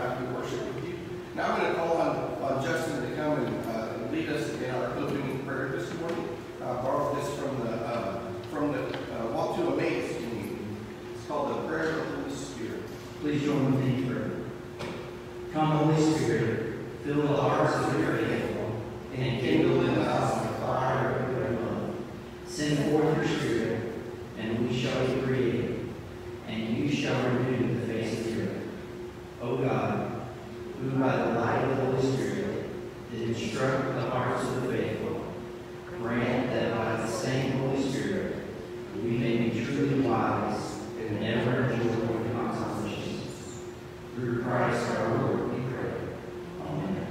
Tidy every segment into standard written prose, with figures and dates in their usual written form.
time to worship with you. Now I'm going to call on Justin to come and lead us in our opening prayer this morning. Borrowed this from the Walk to Emmaus team. It's called the Prayer of the Holy Spirit. Please join with me in prayer. Come, Holy Spirit, fill the hearts of your faithful, and kindle in us the fire of your love. Send forth your Spirit, and we shall be created, and you shall renew the face of the earth. O God, who by the light of the Holy Spirit did instruct the hearts of the faithful, grant that by the same Holy Spirit we may be truly wise and ever enjoy your consolations. Through Christ our Lord, we pray. Amen.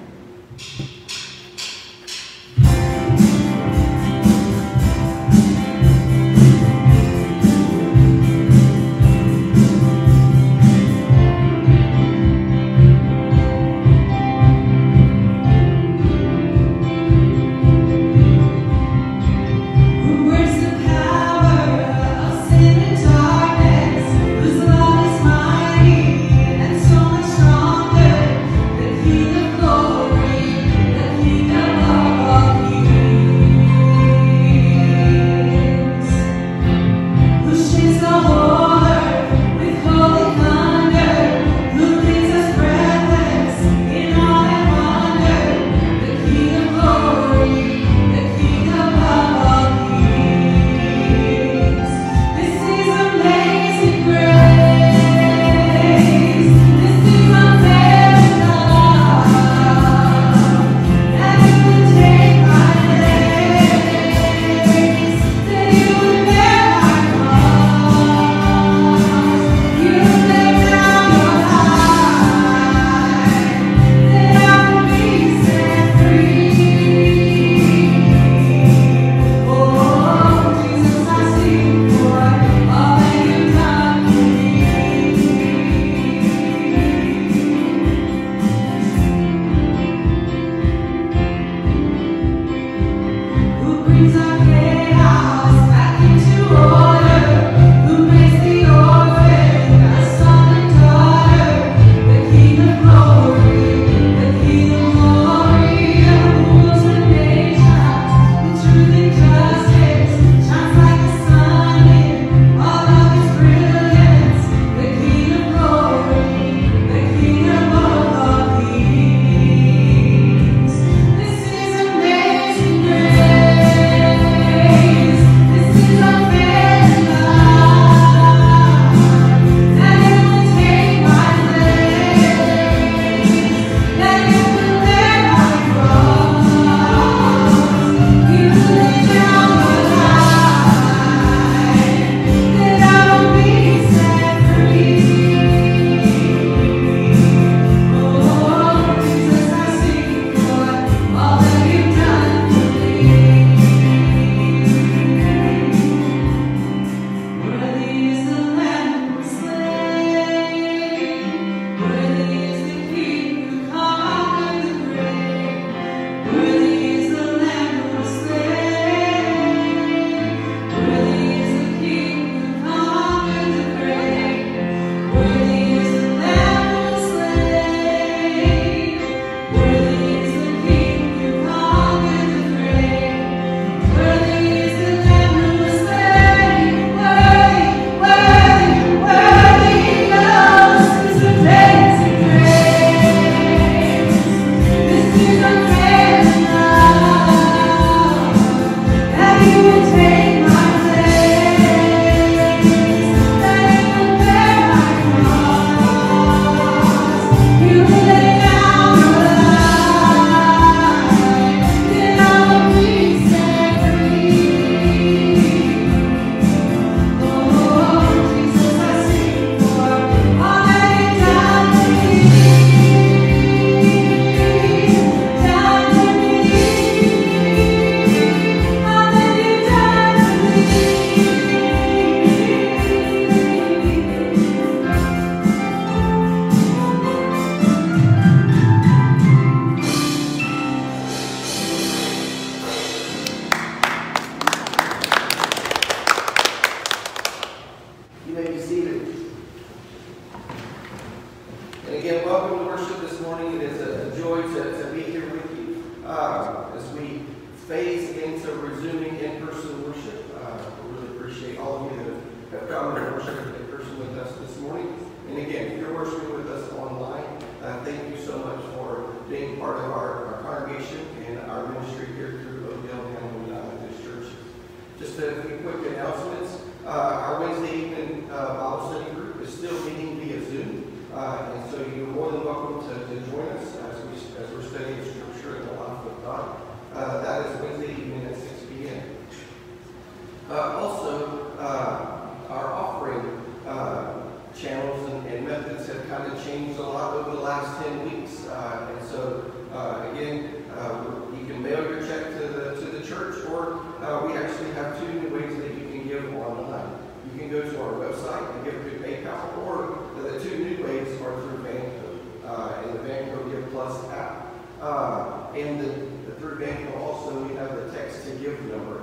Mighty and so much stronger than he of glory. worship in person with us this morning. And again, if you're worshiping with us online, thank you so much for being part of our congregation and our ministry here through Oakdale County Methodist Church. Just a few quick announcements. Our Wednesday evening Bible study group is still meeting via Zoom. And so you're more than welcome to join us as we're studying Scripture and the life of God. That is Wednesday evening at 6 p.m. Also, our offering channels and methods have kind of changed a lot over the last 10 weeks. And so, again, you can mail your check to the church, or we actually have two new ways that you can give online. You can go to our website and give through PayPal, or the two new ways are through Vanco and the Vanco Give Plus app. And through Vanco also, we have the text to give number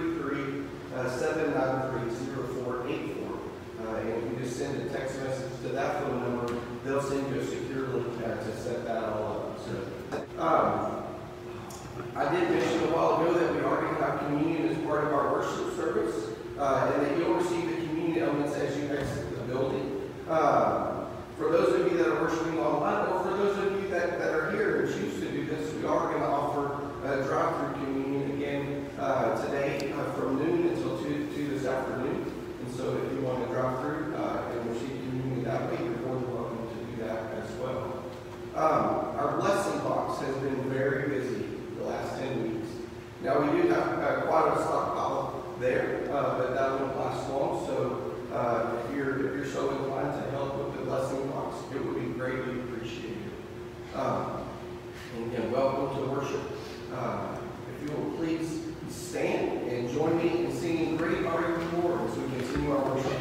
833-793-0484. And if you just send a text message to that phone number, they'll send you a secure link to set that all up. So, I did mention a while ago that we already have communion as part of our worship service, and that you'll receive the communion elements as you exit the building. For those of you that are worshiping online, or for those of you that are here and choose to do this, we are going to offer drive-through communion again today from noon until 2 this afternoon. And so if you want to drive through and receive communion that way, you're more than welcome to do that as well. Our blessing box has been very busy the last 10 weeks. Now we do have quite a stockpile there, but that won't last long. So if you're so inclined to help with the blessing box, it would be greatly appreciated. And again, welcome to worship. If you will please stand and join me in singing "Great Are You, Lord" as we continue our worship.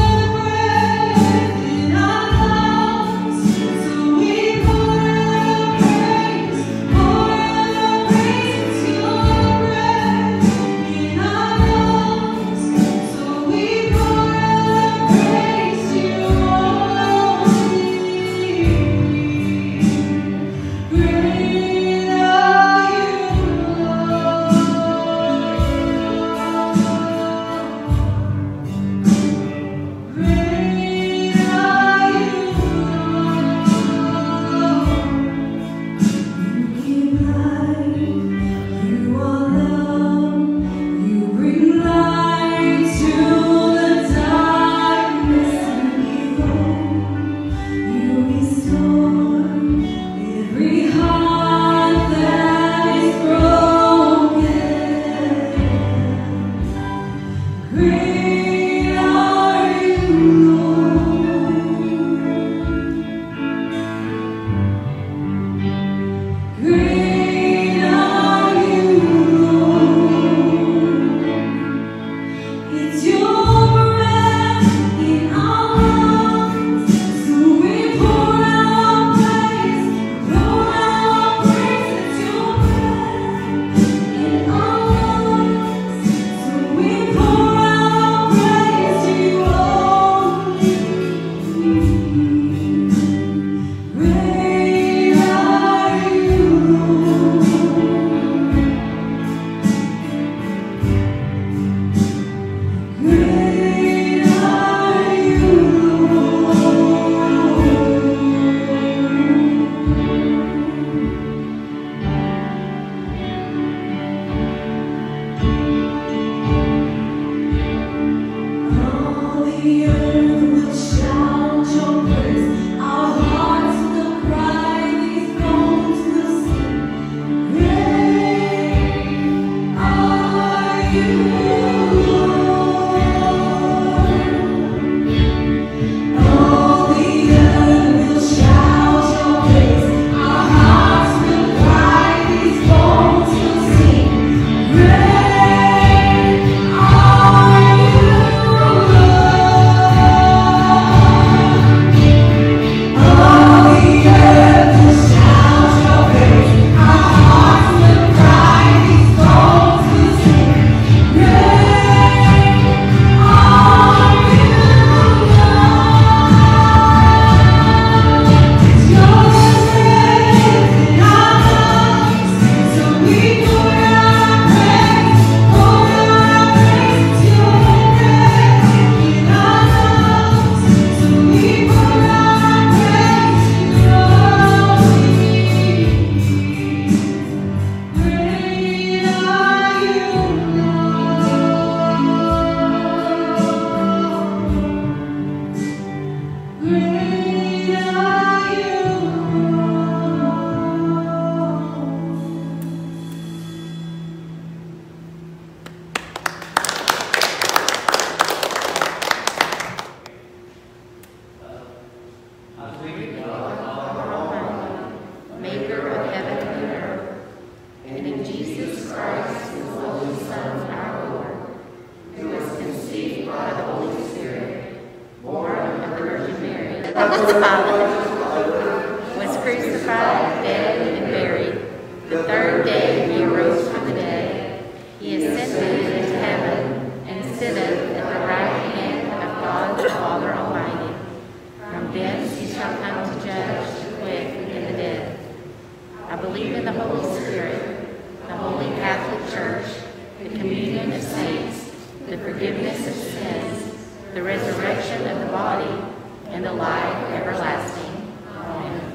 Breath in our lungs, so we pour out Pontius Pilate, was crucified, dead, and buried. The third day he arose from the dead. He ascended into heaven and sitteth at the right hand of God the Father Almighty. From thence he shall come to judge the quick and the dead. I believe in the Holy Spirit, the Holy Catholic Church, the communion of saints, the forgiveness of sins, the resurrection of the body, and the life everlasting. Amen.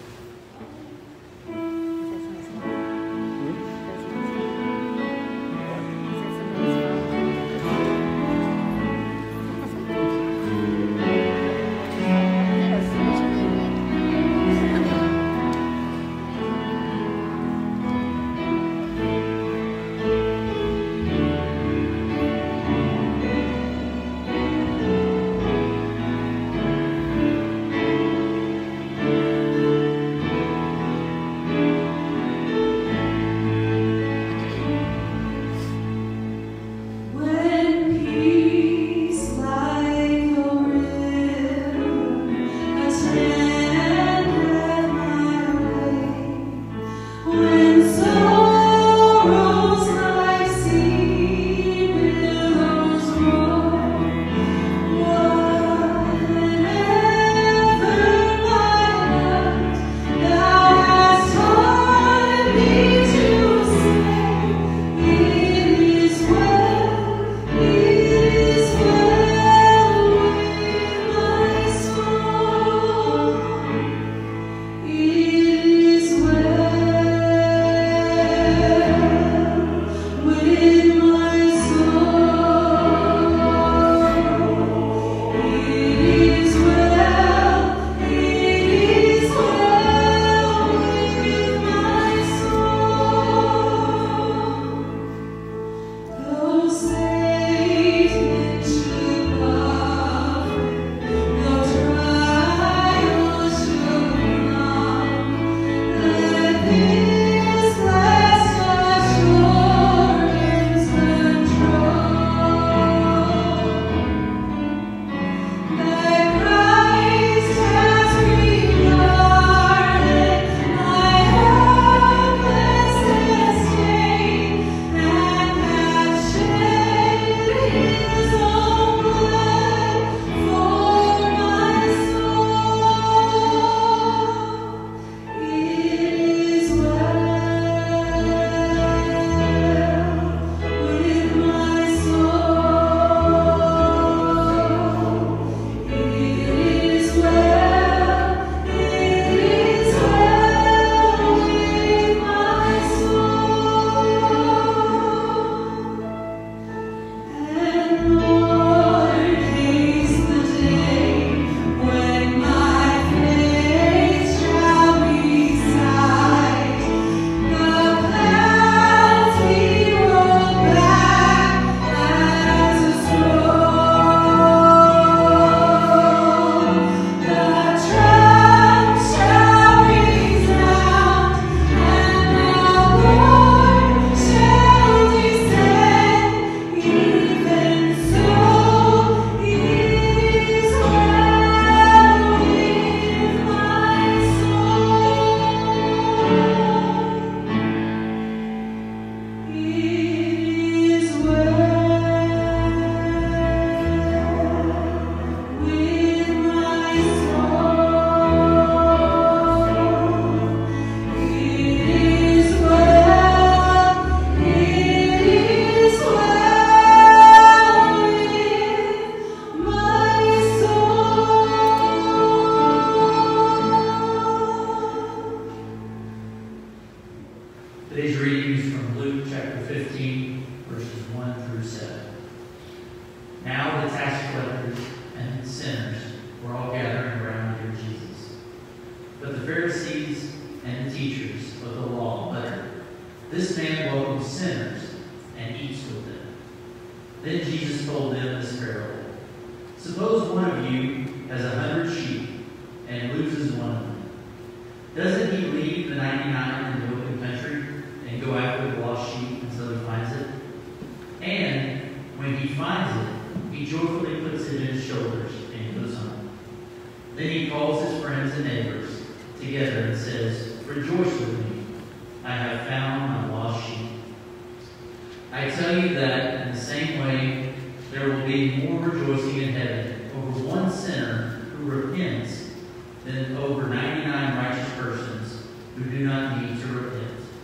Today's reading is from Luke chapter 15, verses 1 through 7. Now the tax collectors and sinners were all gathering around near Jesus. But the Pharisees and the teachers of the law muttered, "This man welcomes sinners and eats with them." Then Jesus told them this parable. Suppose one of you has 100 sheep and loses one of them. Doesn't he leave the 99 in the open country and go after the lost sheep until he finds it? And when he finds it, he joyfully puts it in his shoulders and goes home. Then he calls his friends and neighbors together and says, "Rejoice with me, I have found my lost sheep." I tell you that in the same way, there will be more rejoicing in heaven over one sinner who repents than over 99 righteous persons who do not need to repent.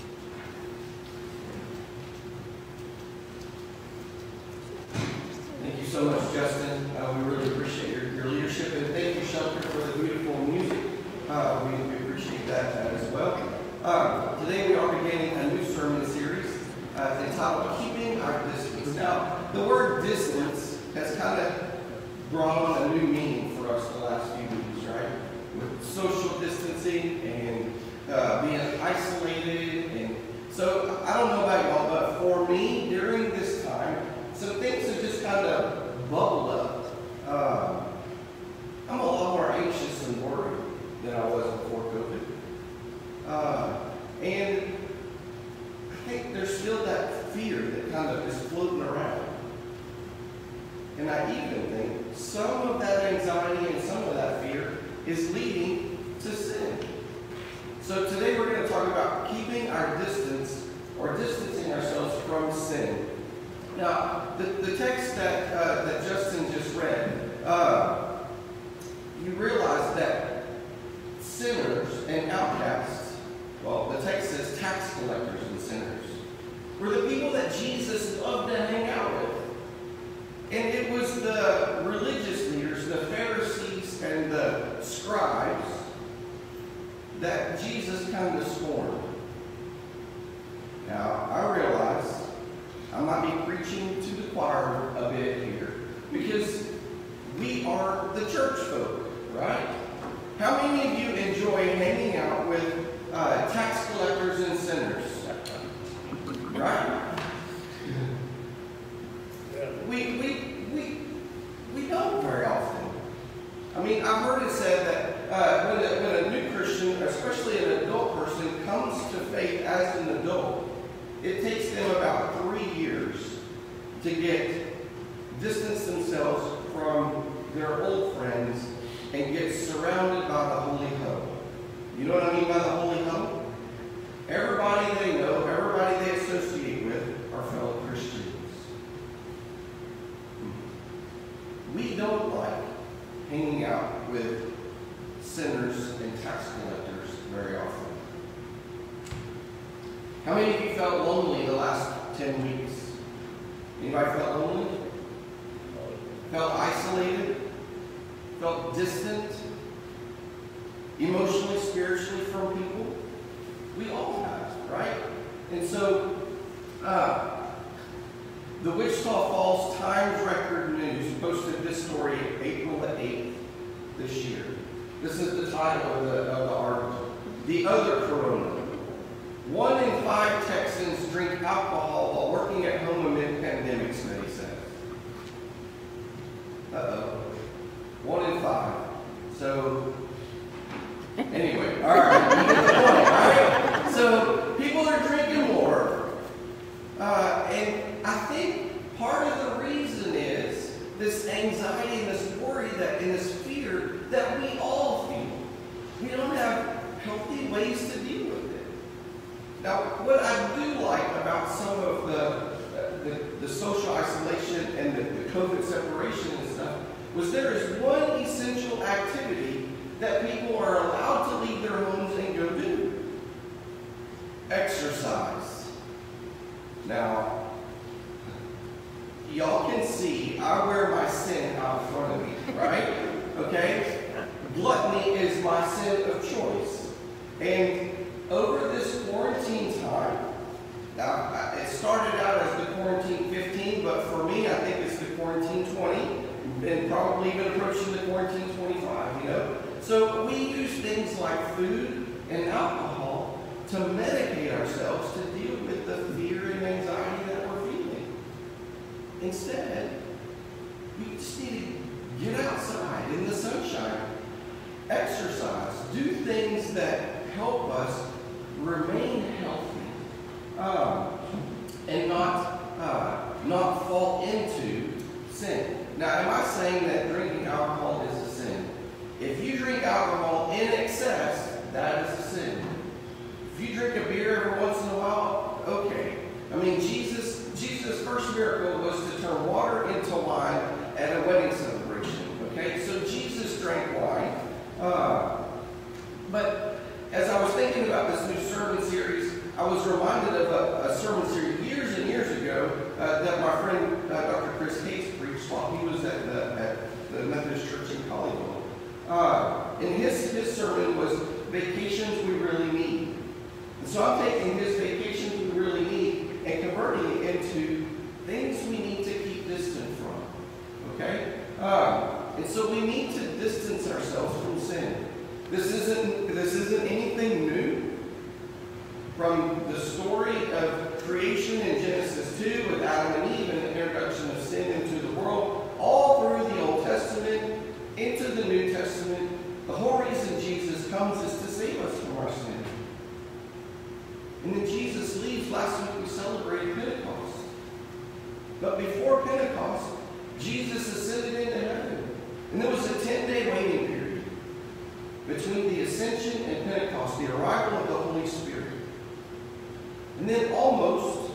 Thank you so much, Justin. We really appreciate your leadership, and thank you, Shelter, for the beautiful music. We appreciate that as well. Today we are beginning a new sermon series entitled Keeping Our Distance. Now, the word distance has kind of brought on a new meaning for us the last few weeks, right? With social distancing and being isolated. And so, I don't know about y'all, but for me, during this time, some things have just kind of bubbled up. I'm a lot more anxious and worried than I was before COVID. And I think there's still that fear that kind of is floating around. And I even think some of that anxiety and some of that fear is leading to sin. So today we're going to talk about keeping our distance or distancing ourselves from sin. Now, the text that Justin just read, you realize that sinners and outcasts, well, the text says tax collectors and sinners, were the people that Jesus loved to hang out with. And it was the religious leaders, the Pharisees and the scribes, that Jesus kind of scorned. Now, I realize I might be preaching to the choir a bit here, because we are the church folk, right? How many of you enjoy hanging out with tax collectors and sinners? Right? We don't very often. I mean, I've heard it said that when a new Christian, especially an adult person, comes to faith as an adult, it takes them about 3 years to distance themselves from their old friends and get surrounded by the holy huddle. You know what I mean by the holy huddle? Everybody they know, everybody they associate with are fellow Christians. We don't like hanging out with sinners and tax collectors very often. How many of you felt lonely the last 10 weeks? Anybody felt lonely? Felt isolated? Felt distant? Emotionally, spiritually from people? We all have, right? And so, the Wichita Falls Times Record News posted this story April the 8th this year. This is the title of the article. The other corona. 1 in 5 Texans drink alcohol while working at home amid pandemic, study says. Uh-oh. 1 in 5. So, anyway, all right. You get the point, all right? So, people are drinking more. And I think part of the reason is this anxiety and this worry and this fear that we all feel. We don't have healthy ways to deal with it. Now, what I do like about some of the social isolation and the COVID separation and stuff was there is one essential activity that people are allowed to leave their homes and go do. Exercise. Now, y'all can see I wear my sin out in front of me, right? Okay? Gluttony is my sin of choice. And over this quarantine time, now it started out as the quarantine 15, but for me, I think it's the quarantine 20, and probably even approaching the quarantine 25, you know? So we use things like food and alcohol to medicate ourselves to deal with the fear and anxiety that we're feeling. Instead, we just need to get outside in the sunshine, exercise, do things that help us remain healthy, and not fall into sin. Now, am I saying that drinking alcohol is a sin? If you drink alcohol in excess, that is a sin. If you drink a beer every once in a while, okay. I mean, Jesus' first miracle was to turn water into wine at a wedding celebration. Okay, so Jesus drank wine. But as I was thinking about this new sermon series, I was reminded of a sermon series years and years ago that my friend Dr. Chris Hayes preached while he was at the Methodist Church in Colleyville. And his sermon was Vacations We Really Need. And so I'm taking his Vacations We Really Need and converting it into things we need to keep distant from. Okay? And so we need to distance ourselves from sin. This isn't anything new. From the story of creation in Genesis 2 with Adam and Eve and the introduction of sin into the world, all through the Old Testament, into the New Testament, the whole reason Jesus comes is to save us from our sin. And then Jesus leaves. Last week we celebrated Pentecost. But before Pentecost, Jesus ascended into heaven. And there was a 10-day waiting period between the ascension and Pentecost, the arrival of the Holy Spirit. And then almost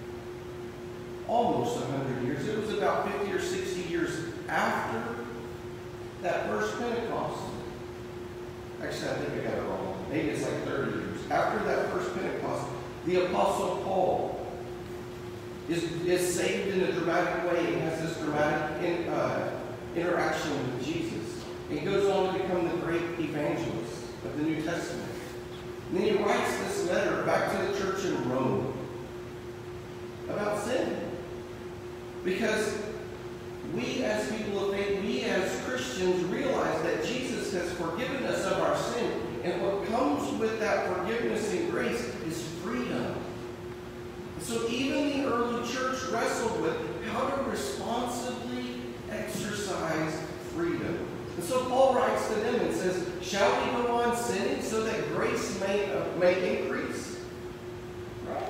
100 years, it was about 50 or 60 years after that first Pentecost. Actually, I think I got it wrong. Maybe it's like 30 years. After that first Pentecost, the Apostle Paul is saved in a dramatic way and has this dramatic interaction with Jesus. And goes on to become the great evangelist of the New Testament. And then he writes this letter back to the church in Rome about sin. Because we as people of faith, we as Christians realize that Jesus has forgiven us of our sin. And what comes with that forgiveness and grace is freedom. So even the early church wrestled with how to responsibly exercise freedom. And so Paul writes to them and says, shall we go on sinning so that grace may increase? Right?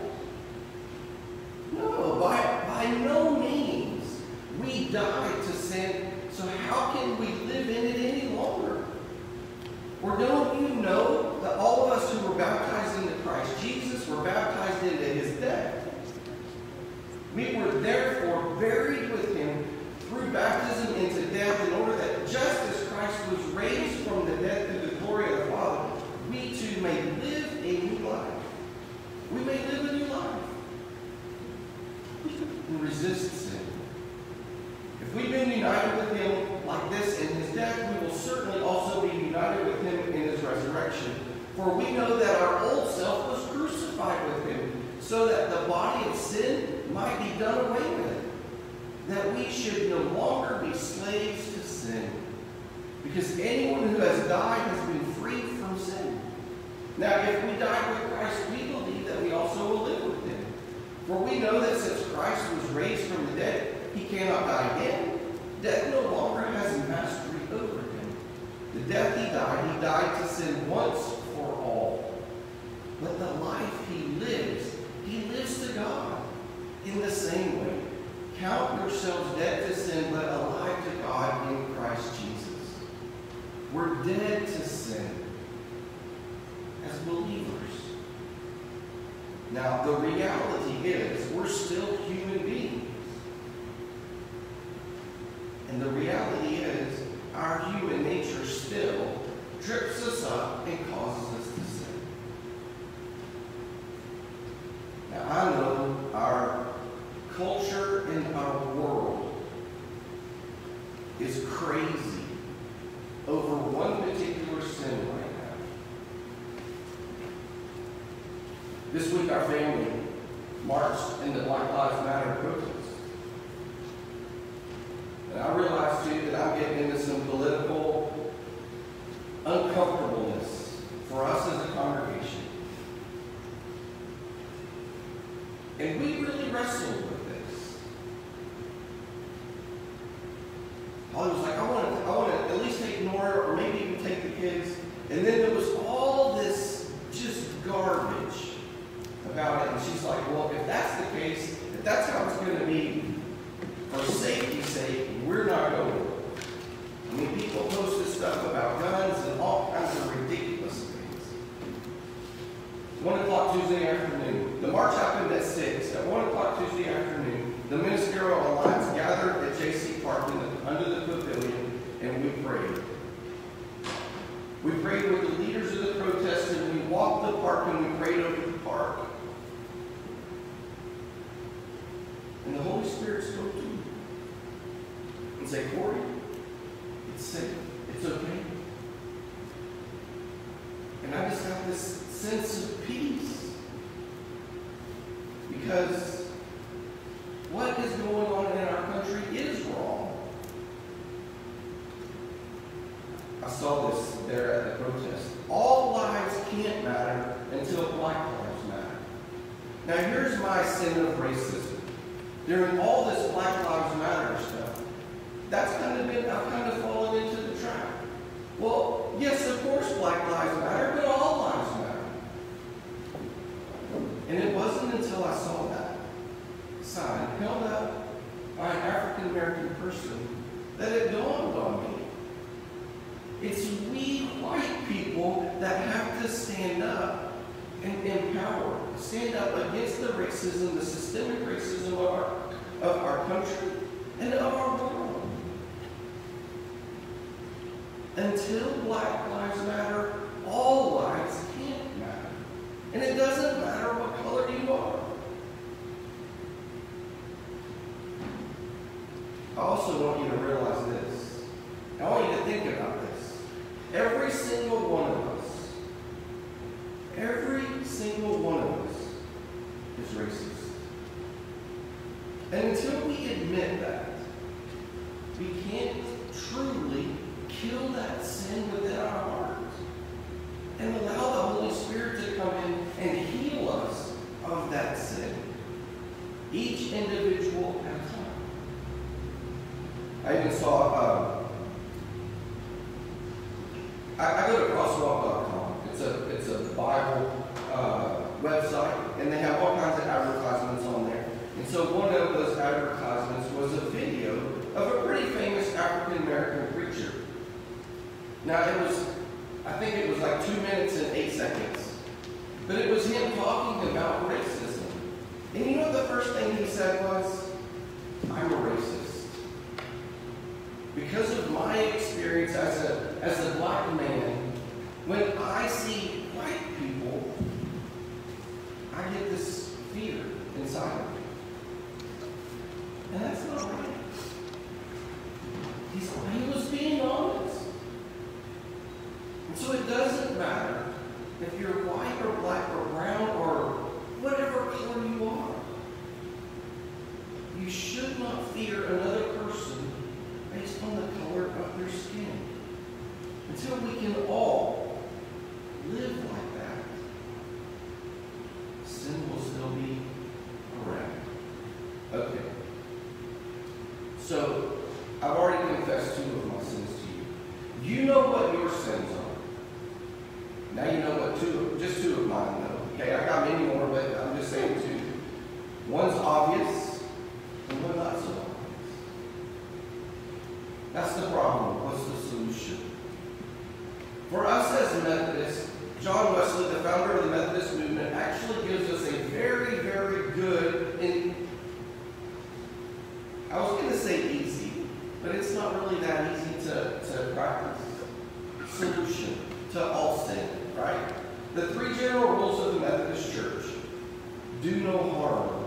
No, by no means. We died to sin, so how can we live in it any longer? Or don't you know that all of us who were baptized into Christ Jesus were baptized into his death? We were therefore buried with him through baptism into death, in order that just as Christ was raised from the dead through the glory of the Father, we too may live a new life. We may live a new life and resist sin. If we've been united with him like this in his death, we will certainly also be united with him in his resurrection. For we know that our old self was crucified with him, so that the body of sin might be done away with, that we should no longer be slaves to sin. Because anyone who has died has been freed from sin. Now, if we died with Christ, we believe that we also will live with him. For we know that since Christ was raised from the dead, he cannot die again. Death no longer has mastery over him. The death he died to sin once for all. But the life he lives to God. In the same way, count yourselves dead to sin, but alive to God in Christ Jesus. We're dead to sin as believers. Now, the reality is we're still human beings. And the reality is our human nature still trips us up and causes us to sin. Now, I know our culture and our world is crazy over one particular sin right now. This week our family marched in the Black Lives Matter protest. And I realize too that I'm getting into some political uncomfortableness for us as a congregation. And we really wrestled with this. Holly was like, I want to at least take Nora, or maybe even take the kids. And then there was all this just garbage about it. And she's like, well, if that's the case, if that's how it's going to be, for safety's sake, we're not going. I mean, people post this stuff about guns and all kinds of ridiculous things. 1 o'clock Tuesday afternoon. The march happened at 6. At 1 o'clock Tuesday afternoon, the Ministerial Alliance gathered at J.C. Park under the pavilion, and we prayed. We prayed with the leaders of the protest, and we walked the park, and we prayed over the park. And the Holy Spirit spoke to me and said, Corey, it's safe. It's okay. And I just got this sense of peace. Because what is going on in our country is wrong. I saw this there at the protest. All lives can't matter until Black lives matter. Now here's my sin of racism. During all this Black Lives Matter stuff, I've kind of fallen into the trap. Well, yes, of course Black Lives Matter, but all lives matter. And it wasn't until I saw that sign held up by an African American person that it dawned on me. It's we white people that have to stand up and empower, stand up against the racism, the systemic racism of our country and of our world. Until Black Lives Matter, all lives can't matter. And it doesn't matter what color you are. I also want you to realize this. I want you to think about this. Every single one of us is racist. And until we admit that, we can't truly kill that sin within our hearts and allow the Holy Spirit to come in and heal us of that sin, each individual at a time. I even saw, I go to crosswalk.com. It's a Bible website, and they have all kinds of advertisements on there. And so one of those advertisements was a video of a pretty famous African-American preacher. Now I think it was like 2 minutes and 8 seconds. But it was him talking about racism. And you know what the first thing he said was, I'm a racist. Because of my experience as a Black man, when I see white people, I get this fear inside of me. And that's not right. He was being honest. And so it doesn't matter if you're white or black or brown or whatever color you are. You should not fear another person based on the color of their skin. Until we can all live like that, sin will still be around. Okay. So, I've already confessed 2 of my sins to you. You know what your sins are. Now you know what just 2 of mine know. Okay, I got many more, but I'm just saying 2. One's obvious, and one not so obvious. That's the problem. What's the solution? For us as Methodists, John Wesley, the founder of the Methodist movement, actually gives us a very, very good, and I was going to say easy, but it's not really that easy to practice, solution to all sin, right? The 3 general rules of the Methodist Church. Do no harm.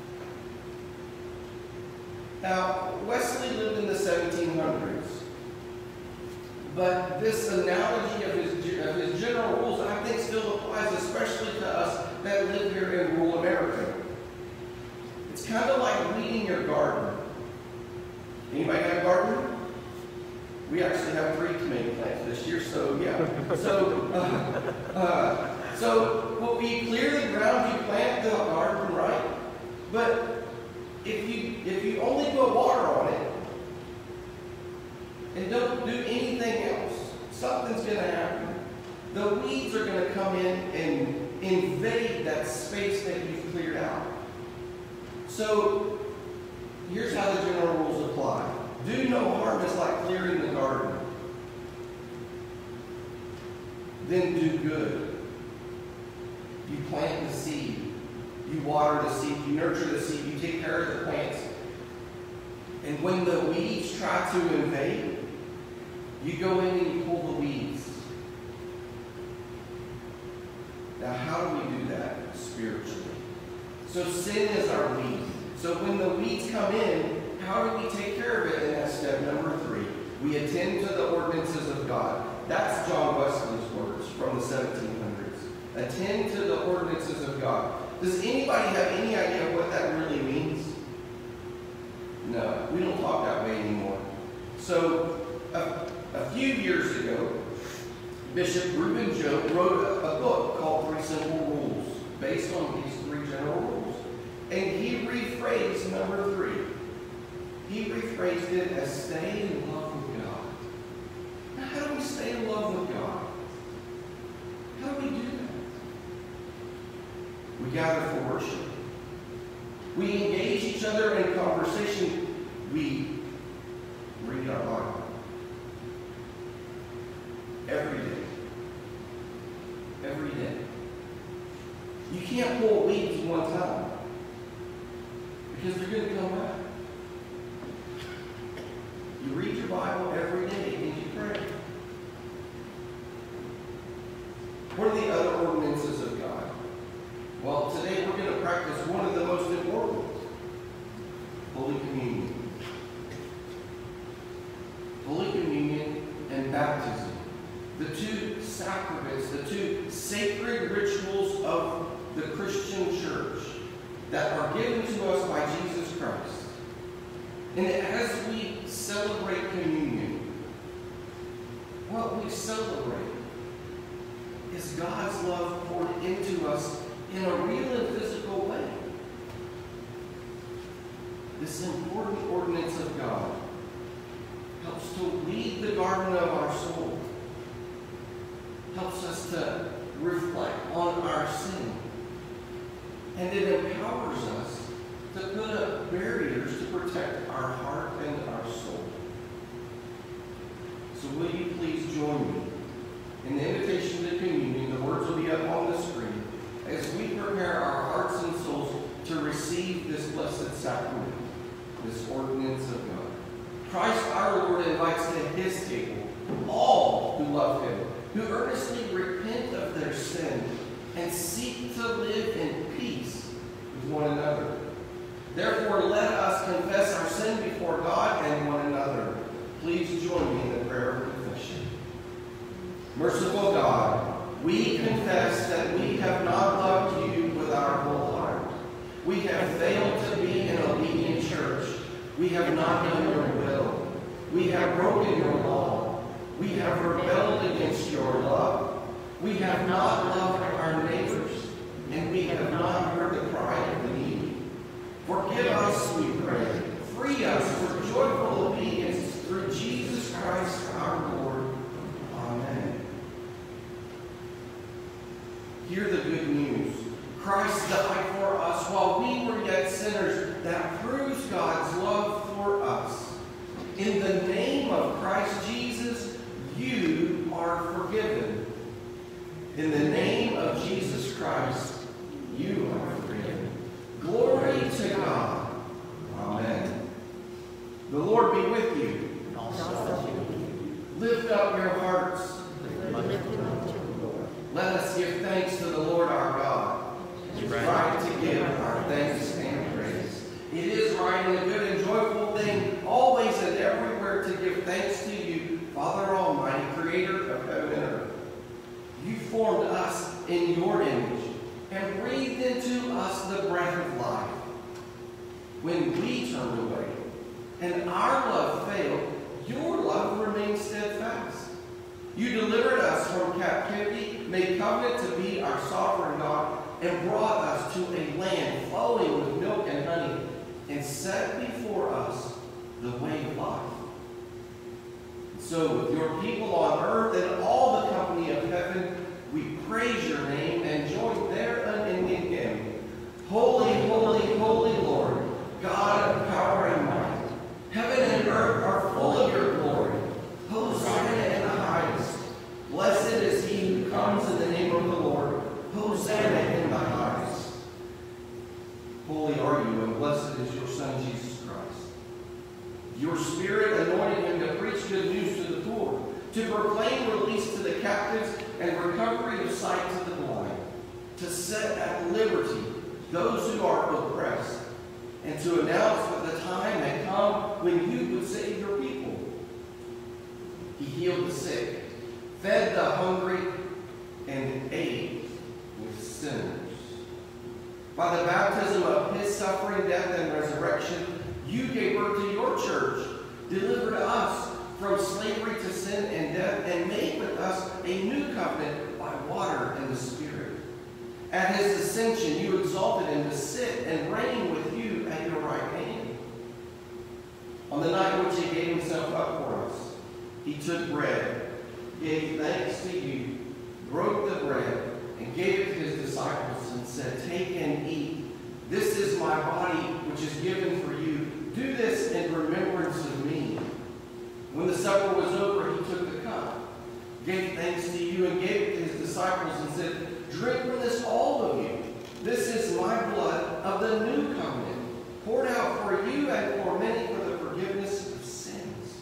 Now, Wesley lived in the 1700s, but this analogy of his general rules, I think, still applies, especially to us that live here in rural America. It's kind of like weeding your garden. Anybody got a garden? We actually have 3 tomato plants this year, so yeah. So when you clear the ground, you plant the garden, right? But if you only put water on it and don't do anything else, something's going to happen. The weeds are going to come in and invade that space that you've cleared out. So here's how the general rules apply. Do no harm is like clearing the garden. then do good. You plant the seed. You water the seed. You nurture the seed. You take care of the plants. And when the weeds try to invade, you go in and you pull the weeds. Now, how do we do that spiritually? So sin is our weed. So when the weeds come in, how do we take care of it? And that's step number 3. We attend to the ordinances of God. That's John Wesley's words from the 1700s. Attend to the ordinances of God. Does anybody have any idea what that really means? No, we don't talk that way anymore. So a few years ago, Bishop Reuben Joe wrote a book called 3 Simple Rules, based on these 3 general rules. And he rephrased number 3. He rephrased it as stay in love with God. Now, how do we stay in love with God? How do we do that? We gather for worship. We engage each other in conversation. We read our Bible. Every day. Every day. You can't pull weeds one time, because they're going to come back. You read your Bible every day and you pray. What are the other ordinances of God? Well, today we're going to practice one of the most important. Holy Communion. Holy Communion and baptism. The 2 sacraments, the 2 sacred rituals of the Christian church that are given to us by Jesus Christ. And as we celebrate communion, what we celebrate is God's love poured into us in a real and physical way. This important ordinance of God helps to lead the garden of our soul, helps us to reflect on our sin, and it empowers us to put up barriers to protect our heart and our soul. So will you please join me in the invitation to communion? The words will be up on the screen as we prepare our hearts and souls to receive this blessed sacrament, this ordinance of God. Christ our Lord invites to his table all who love him, who earnestly repent of their sin and seek to live in peace with one another. Therefore, let us confess our sin before God and one another. Please join me in the prayer of confession. Merciful God, we confess that we have not loved you with our whole heart. We have failed to be an obedient church. We have not done your will. We have broken your law. We have rebelled against your love. We have not loved our neighbors, and we have not heard the cry of the needy. Forgive us, we pray. Free us for joyful obedience through Jesus Christ our Lord. Amen. Hear the good news. Christ died for us while we were yet sinners. That proves God's love for us. In the name of Christ Jesus, you are forgiven. In the name of Jesus Christ, you are forgiven. Glory to God. Amen. The Lord be with you. Lift up your hearts. Let us give thanks to the Lord our God. It is right to give our thanks and praise. It is right and a good and joyful thing, always and everywhere, to give thanks to you, Father Almighty, creator of heaven and earth. You formed us in your image and breathed into us the breath of life. When we turned away and our love failed, your love remained steadfast. You delivered us from captivity, made covenant to be our sovereign God, and brought us to a land flowing with milk and honey, and set before us the way of life. So with your people on earth and all the company of heaven, we praise your name and join their unending hymn. Holy, holy, holy Lord, God of power and might. Heaven and earth are full of your glory. Hosanna in the highest. Blessed is he who comes Spirit anointed him to preach good news to the poor, to proclaim release to the captives and recovery of sight to the blind, to set at liberty those who are oppressed, and to announce that the time had come when you would save your people. He healed the sick, fed the hungry, and ate with sinners. By the baptism of his suffering, death, and resurrection, you gave birth to your church, delivered us from slavery to sin and death, and made with us a new covenant by water and the Spirit. At his ascension, you exalted him to sit and reign with you at your right hand. On the night which he gave himself up for us, he took bread, gave thanks to you, broke the bread, and gave it to his disciples and said, "Take and eat. This is my body, which is given for you. Do this in remembrance of me." When the supper was over, he took the cup, gave thanks to you, and gave it to his disciples and said, "Drink from this, all of you. This is my blood of the new covenant, poured out for you and for many for the forgiveness of sins.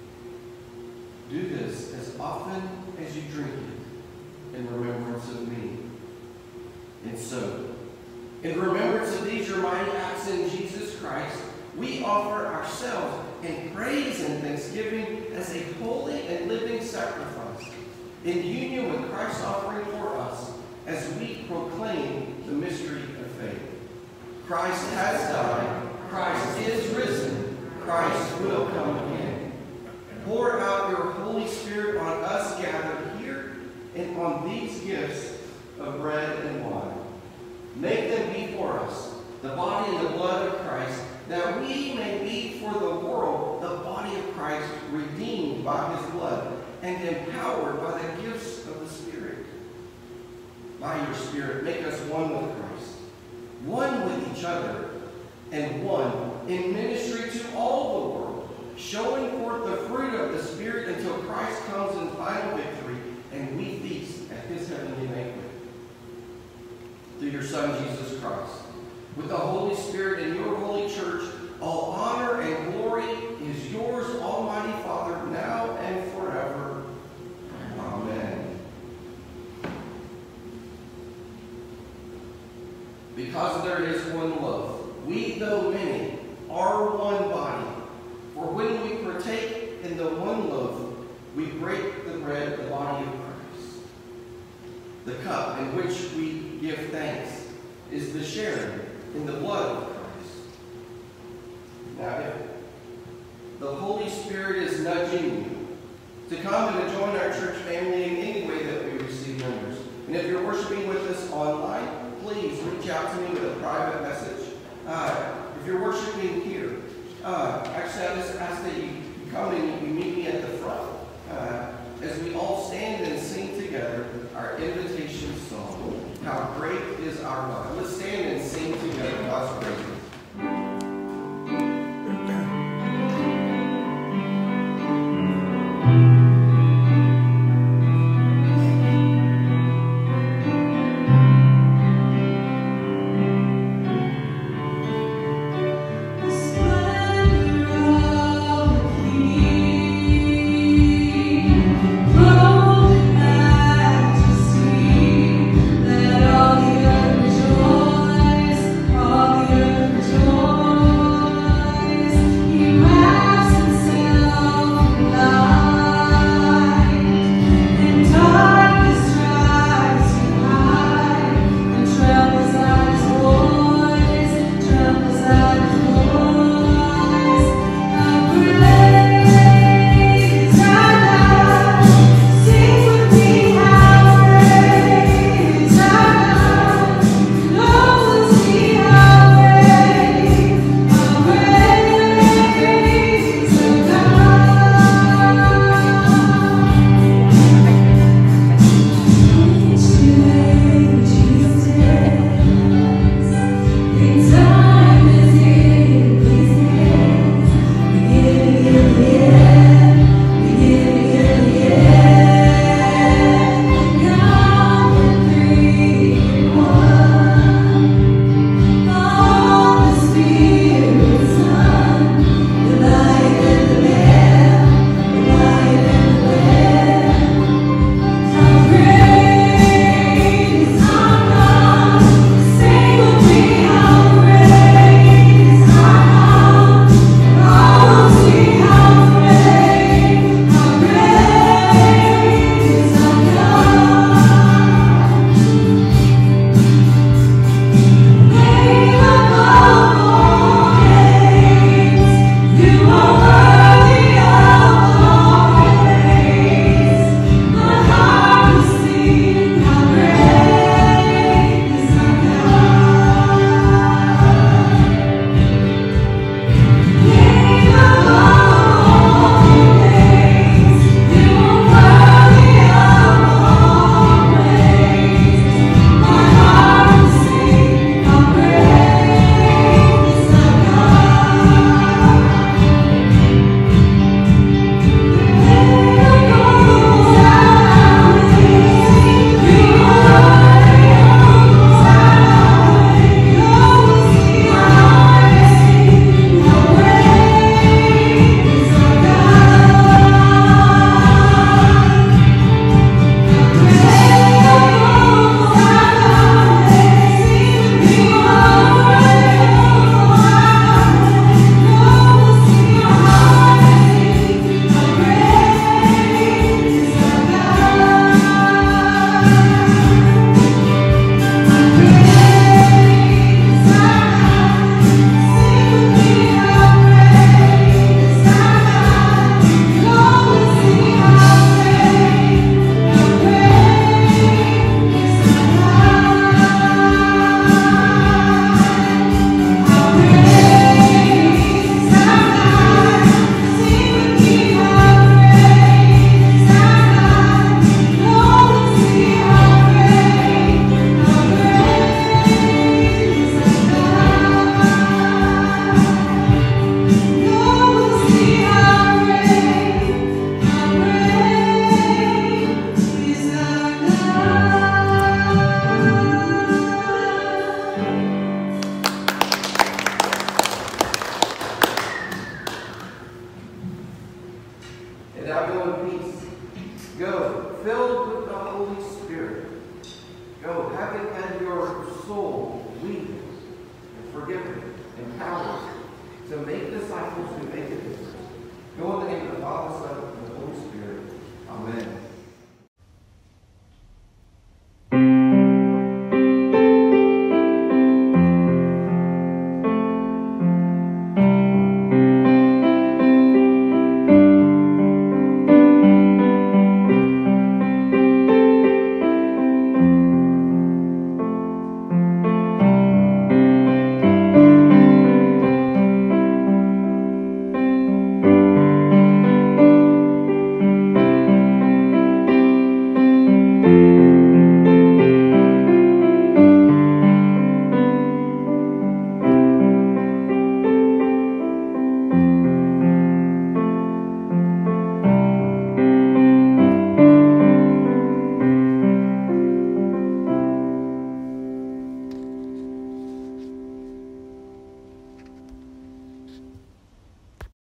Do this as often as you drink it in remembrance of me." And so, in remembrance of these your mighty acts in Jesus Christ, we offer ourselves in praise and thanksgiving as a holy and living sacrifice, in union with Christ's offering for us, as we proclaim the mystery of faith. Christ has died. Christ is risen. Christ will come again. Pour out your Holy Spirit on us gathered here and on these gifts of bread and wine. Make them be for us the body and the blood of Christ, that we may be for the world the body of Christ, redeemed by his blood and empowered by the gifts of the Spirit. By your Spirit, make us one with Christ, one with each other, and one in ministry to all the world, showing forth the fruit of the Spirit until Christ comes in final victory and we feast at his heavenly banquet. Through your Son, Jesus Christ, with the Holy Spirit and your holy church, all honor and glory is yours, Almighty Father, now and forever. Amen. Because there is one love, we, though many, are one body. For when we partake in the one loaf, we break the bread, the body of Christ. The cup in which we give thanks is the sharing in the blood of Christ. Now, if the Holy Spirit is nudging you to come and to join our church family in any way that we receive members, and if you're worshiping with us online, please reach out to me with a private message. If you're worshiping here, actually I just ask that you come and you meet me at the front as we all stand and sing together our invitation song, "How Great Is Our God." Let's stand and sing together God's praise.